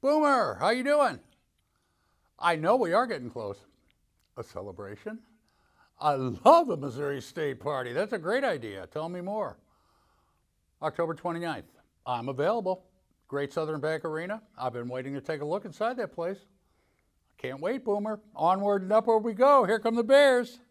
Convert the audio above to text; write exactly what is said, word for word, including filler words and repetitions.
Boomer, how you doing? I know we are getting close. A celebration? I love the Missouri State Party. That's a great idea. Tell me more. October twenty-ninth. I'm available. Great Southern Bank Arena. I've been waiting to take a look inside that place. Can't wait, Boomer. Onward and upward we go. Here come the Bears.